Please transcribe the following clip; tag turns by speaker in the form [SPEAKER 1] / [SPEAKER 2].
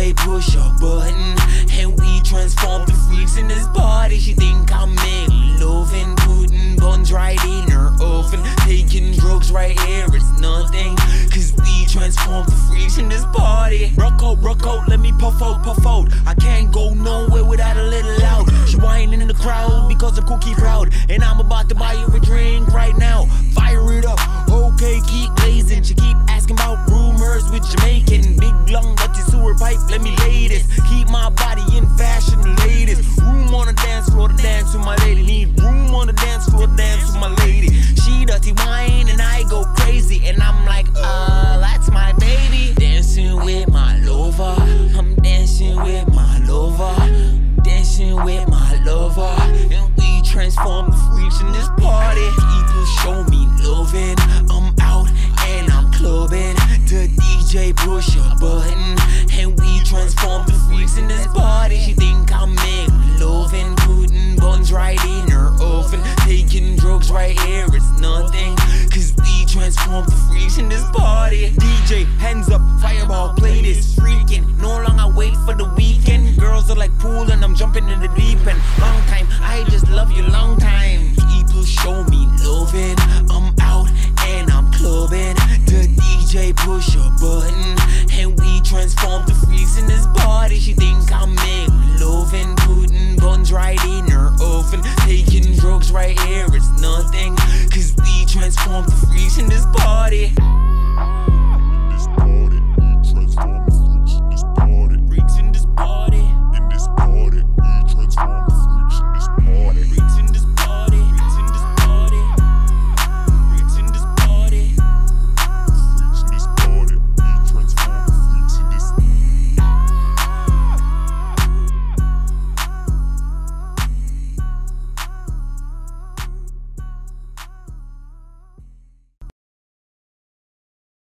[SPEAKER 1] DJ push a button, and we transform the freaks in this party. She think I'm McLovin, putting buns right in her oven, taking drugs right here, it's nothing, cause we transform the freaks in this party. Rock out, let me puff out. I can't go nowhere without a little out. She whining in the crowd because I'm cookie proud, and I'm about to buy her a drink right now. Fire it up, okay, keep blazing. She keep asking about rumors with Jamaican. Big lung, dirty sewer pipe, let me lay this. Keep my body in fashion, the latest. Room on the dance floor to dance with my lady. Need room on the dance floor to dance with my lady. She dirty wine and I go crazy, and I'm like, that's my baby. Dancing with my lover, I'm dancing with my lover, dancing with my lover, and we transform the freaks in this party. People show me loving, I'm out and I'm clubbing. The DJ push a button, and we transform the freaks in this party. She think I'm McLovin, putting buns right in her oven, taking drugs right here, it's nothing, cause we transform the freaks in this party. DJ, hands up, fireball, play this freaking. No longer wait for the weekend. Girls are like pool and I'm jumping in the deep end. Long time, I just love you long time. People show me loving, I'm out and I'm clubbing. The DJ push a button, and we transform the freaks in this party. She think